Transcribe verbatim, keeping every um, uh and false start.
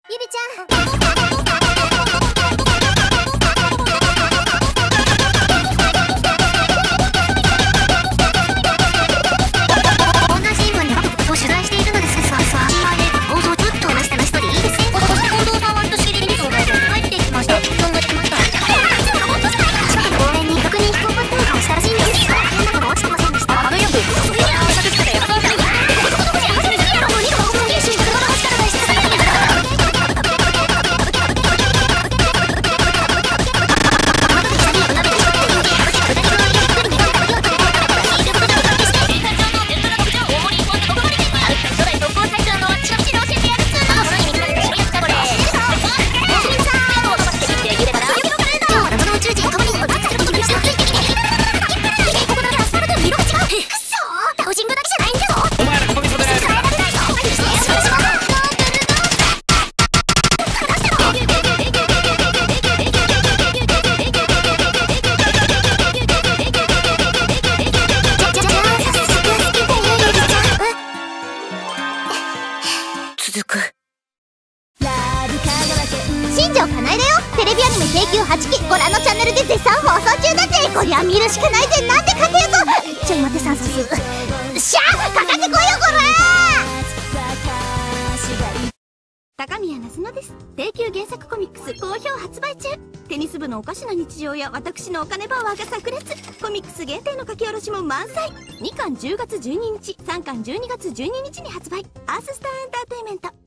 ゆりちゃん。 続く。 新庄かなえだよ。テレビアニメ京急はちきご覧のチャンネルで絶賛放送中だぜ。こりゃ見るしかないぜ。なんで勝てよと。ちょい待ってさんさすしゃあかかってこいよこら。 高宮なすのです。定休原作コミックス好評発売中。テニス部のおかしな日常や私のお金パワーが炸裂。コミックス限定の書き下ろしも満載。にかんじゅうがつじゅうににち、さんかんじゅうにがつじゅうににちに発売。アーススターエンターテインメント。